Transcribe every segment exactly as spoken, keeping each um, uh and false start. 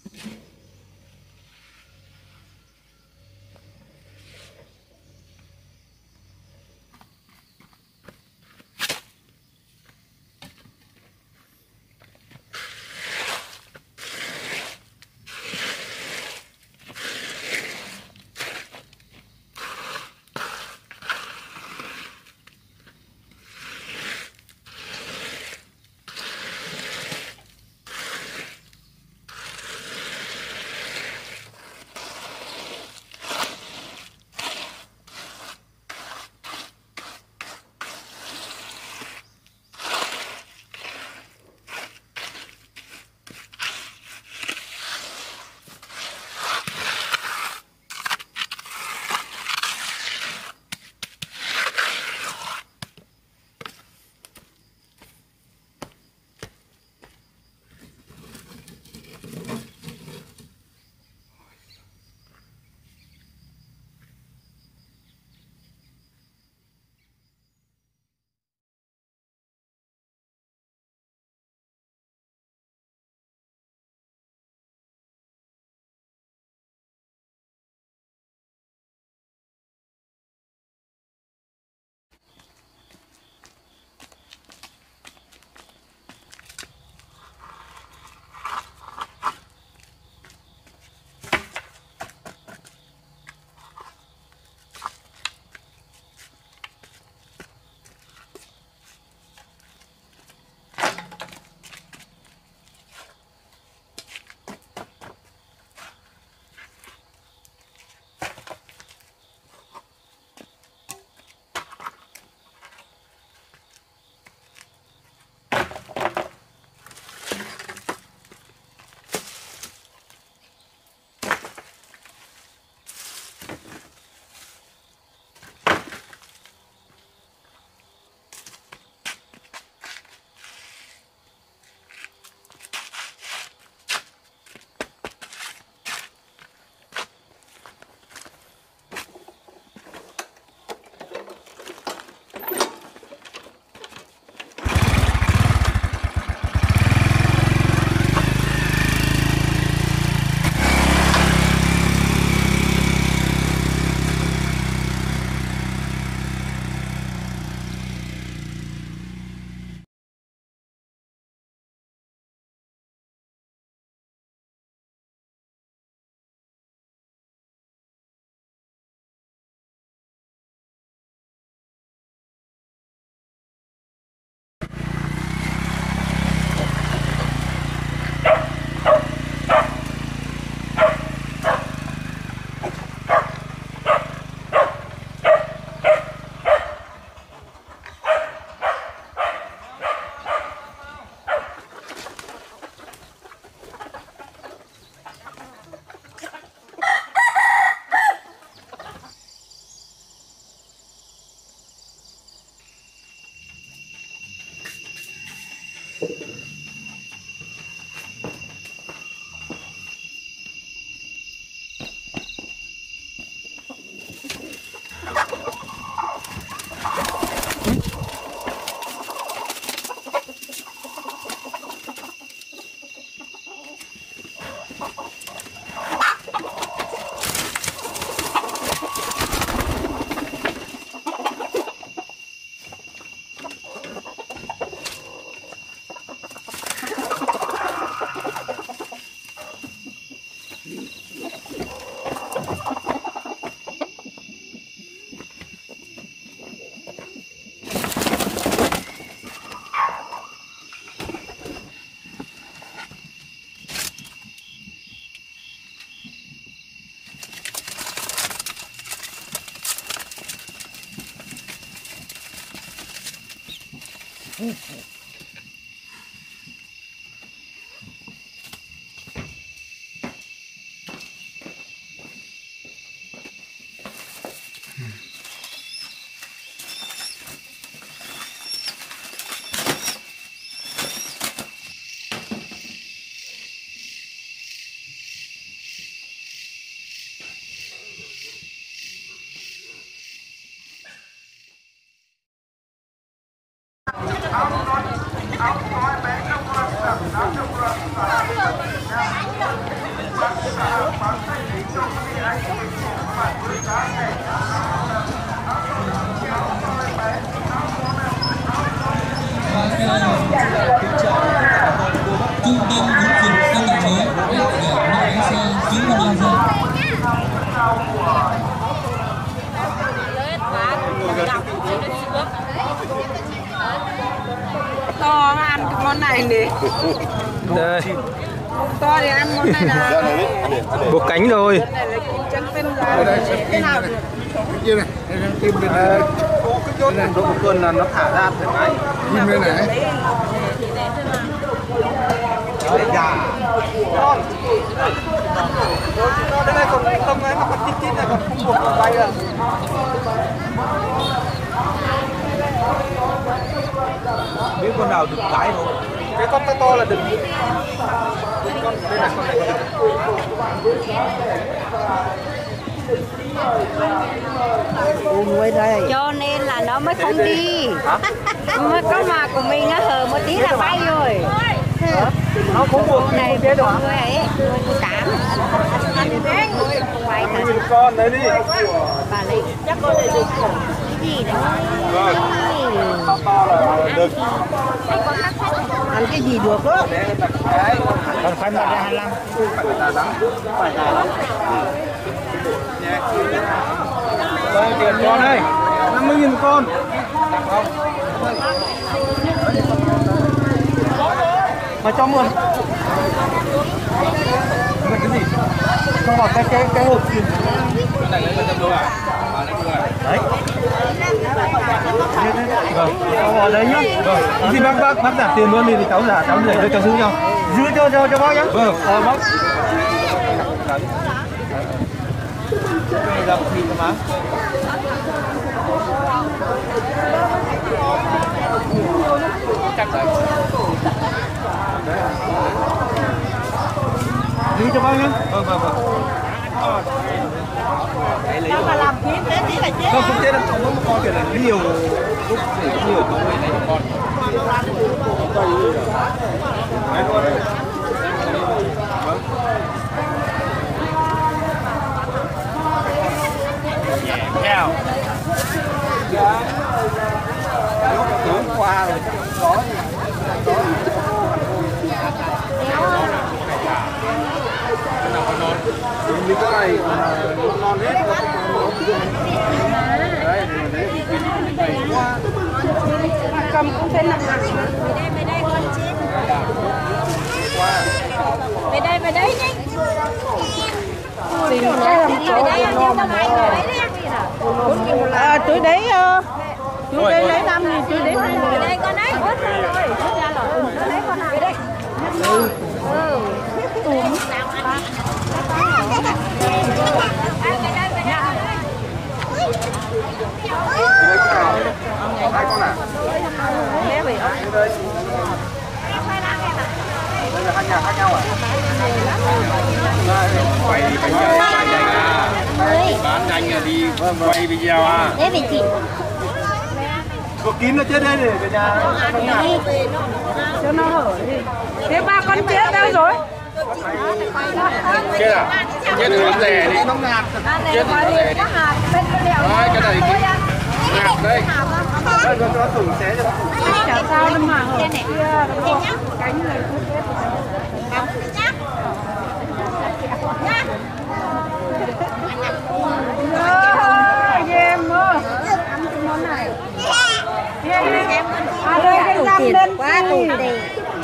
Hãy subscribe cho kênh Ghiền Mì Gõ để không bỏ lỡ Trung tâm ứng dụng công nghệ mới để mọi lái xe giữ một đường dây. To ăn cái món này đi. Đây. To thì ăn món này là Buộc cánh rồi. chân tên là thế nào? Kia này, tim bên này. Có cái chốt này độ cơn là nó thả ra thoải mái. Tim bên này. Đấy già. Con. Đây này còn không ấy, nó còn chít chít này còn không buộc được bay rồi. Biết con nào đực cái rồi. Cái con to to là đực. Con đây là con này con cho nên là nó mới không đi. Mà có mà của mình nó hở một tí là bay rồi. nó cũng buộc này thế đó. người ấy, người cám. Quay thật. Con đấy đi. Bà lấy chắc con này được cái gì đấy. Vâng. To to là đực. Ăn cái gì được đó. Còn phải mặt ra hai mươi lăm. Phải là lắm. Phải là lắm. Đây tiền con đây. năm mươi nghìn con. Mà cho mượn. Mượn cái gì? Cho vào cái cái cái hộp tiền. Cái này lấy một trăm đô à? À lấy đô à? Đấy. Vâng. Cho vào đấy nhá. Vâng. Thì bác bác bác trả tiền luôn đi thì cháu trả cháu để cho cháu giữ nhau. Giữ cho cho cho bác nhá. Vâng. Ờ bác. Cái gặp thịt mà. Chắc rồi. Đi cho bác nhé. Vâng vâng vâng. Sao mà làm phím thế tí là chết. Không không chết đâu, không có con kiểu là nhiều lúc để nhiều con này con. Đấy luôn đấy. Vâng. Chào. Tối qua rồi chắc có gì. Như cái này non hết. Đấy, đấy thì qua. Cầm cũng thấy nặng nặng. Về đây, về đây con chết. Qua. Về đây, về đây nhanh. Tìm cái làm chỗ Cho nó máy về đấy đi. à, túi đấy túi đấy lấy năm thì túi đấy Về đây con đấy. Út ra rồi. Út ra rồi. Nó lấy con nào về đây. Ừ. Ừ. Tùm. Hai con à? thế vậy Đây. Đây là hai nhà khác nhau à? Quay bánh dày, bánh dày à? Bán nhanh là đi quay video à? Đấy về chị. Có kín nó chết đây để về nhà. cho nó hở đi. Thế ba con chết đâu rồi? Chết à? Chết thì nó rẻ đi. Nó ngạt. Chết thì nó rẻ đi. Đấy, cái này ngạt đây. Đây, cho nó thử xé cho nó thử. Chả sao nó mà hở kia nó cánh này cứ chết. Em ơi, ăn cái món này. À đây cái răm lên quá tụt đi.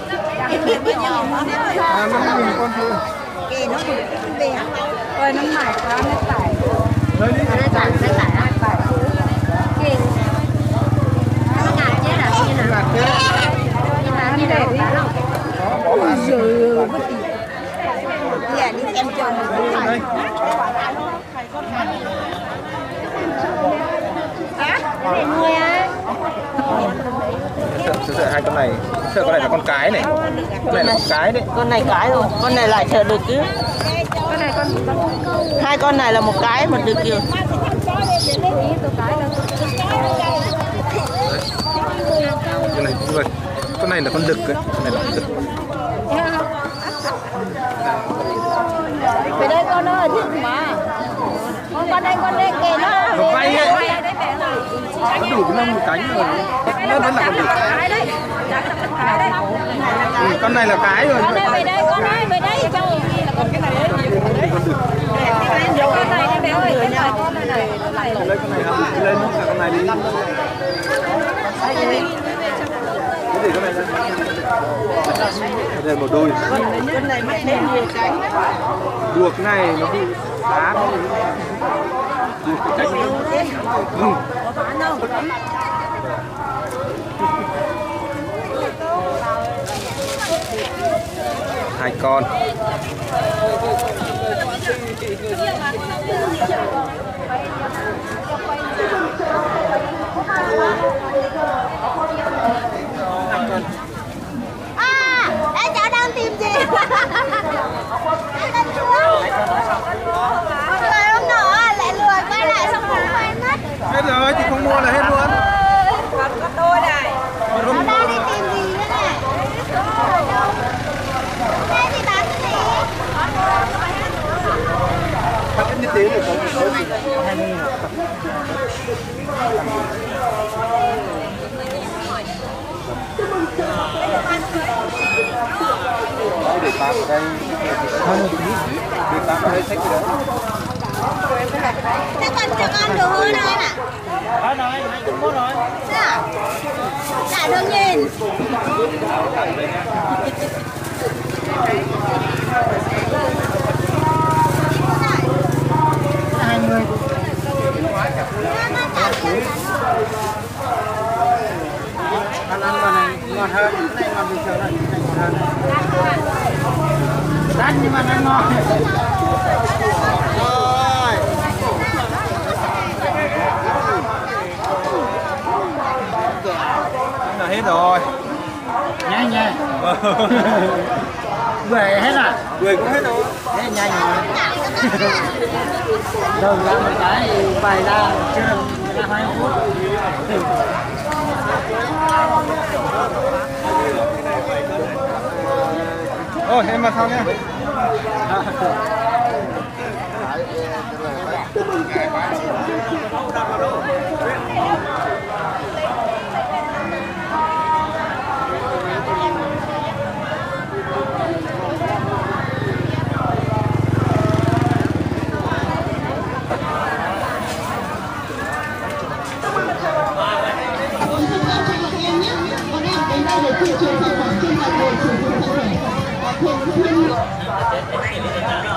À, năm mươi nghìn con thôi. Kì nó cũng về. Ôi nó mải quá nó tải. Lấy đi. Nó tải, nó tải á. Kì. Nó ngạt chết à? Như nào? Ngạt thế. Nhưng mà như nào? Có bán. Rồi Dạ đi em cho mình cũng phải. Á, cái này nuôi á. Sợ sợ hai con này, sợ con này là con cái này. Con này là con cái đấy. Con này cái rồi, con này lại chờ được chứ. con này con Hai con này là một cái, một đực kìa. Con này rồi. Con này là con đực ấy. Con này là con đực. Về đây con ơi, thích mà. con đây con đây kề nó bay ấy nó đủ cái lông cánh rồi nó vẫn là con đực. Ừ, con này là cái rồi. con đây về đây con đây về đây cho còn cái này con này đi bé ơi cái này con này này lấy con này không lên cả con này đi. Cái gì con này đây một đôi con này mắc thêm nhiều cánh buộc này nó bị đá nó buộc cái cánh ừ. Hai con à em cháu đang tìm gì em đang chưa người ông nọ lại lười quay lại xong rồi quay mất hết rồi thì không mua là hết luôn. còn có đôi này nó đang đi tìm gì nữa này đây thì bán cái gì Bắt cái như thế thì có có gì hay hơn để tạm ở đây hơn để tạm ở đây sách cái đó. thế còn cho con đồ hơn anh ạ Hết rồi, hai trăm mốt rồi. à trả được nhìn Hai mươi. Ăn ăn vào này ngon hơn, cái này ngon bình thường này, cái này ngon hơn. Đắt nhưng mà nó ngon. Là hết rồi. Nhanh nha. Về hết à? Người cũng hết rồi. Thế nhanh rồi. Rồi làm một cái bài ra chưa ra hai phút. Ôi em vào sau nhé. đây là tuyên truyền sản phẩm trên toàn bộ sử dụng cụ thể và thường xuyên